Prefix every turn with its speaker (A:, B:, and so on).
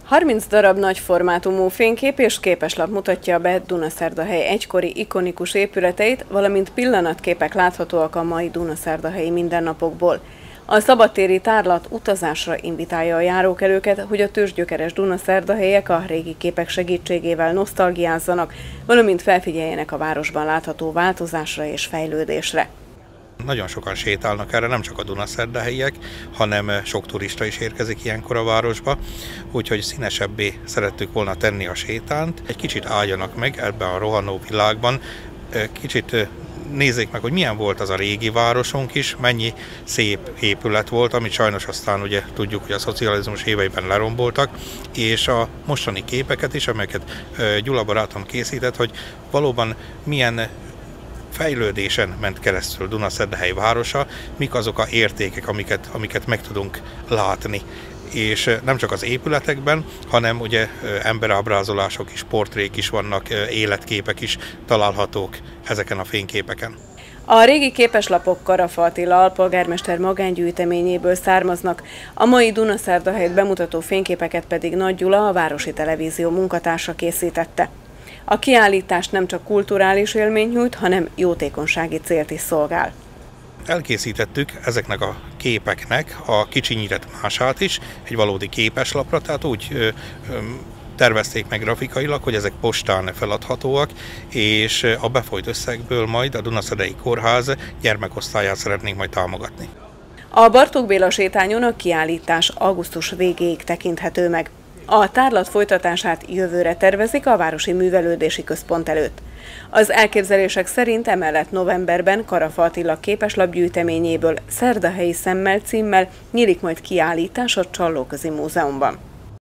A: 30 darab nagyformátumú fénykép és képeslap mutatja be Dunaszerdahely egykori ikonikus épületeit, valamint pillanatképek láthatóak a mai dunaszerdahelyi mindennapokból. A szabadtéri tárlat utazásra invitálja a járókelőket, hogy a tőzsgyökeres dunaszerdahelyek a régi képek segítségével nosztalgiázzanak, valamint felfigyeljenek a városban látható változásra és fejlődésre.
B: Nagyon sokan sétálnak erre, nem csak a dunaszerdahelyiek, hanem sok turista is érkezik ilyenkor a városba, úgyhogy színesebbé szerettük volna tenni a sétánt. Egy kicsit álljanak meg ebben a rohanó világban, kicsit nézzék meg, hogy milyen volt az a régi városunk is, mennyi szép épület volt, amit sajnos aztán ugye tudjuk, hogy a szocializmus éveiben leromboltak, és a mostani képeket is, amelyeket Gyula barátom készített, hogy valóban milyen fejlődésen ment keresztül Dunaszerdahely városa, mik azok az értékek, amiket meg tudunk látni. És nem csak az épületekben, hanem ugye emberábrázolások is, portrék is vannak, életképek is találhatók ezeken a fényképeken.
A: A régi képeslapok Karafa Attila alpolgármester magángyűjteményéből származnak, a mai Dunaszerdahelyt bemutató fényképeket pedig Nagy Gyula, a Városi Televízió munkatársa készítette. A kiállítás nem csak kulturális élményt nyújt, hanem jótékonysági célt is szolgál.
B: Elkészítettük ezeknek a képeknek a kicsinyített is, egy valódi képeslapra, tehát úgy tervezték meg grafikailag, hogy ezek postán feladhatóak, és a befolyt összegből majd a Dunaszerdahelyi Kórház gyermekosztályát szeretnénk majd támogatni.
A: A Bartók Béla sétányon a kiállítás augusztus végéig tekinthető meg. A tárlat folytatását jövőre tervezik a Városi Művelődési Központ előtt. Az elképzelések szerint emellett novemberben Karafa Attila képeslapgyűjteményéből Szerdahelyi szemmel címmel nyílik majd kiállítás a Csallóközi Múzeumban.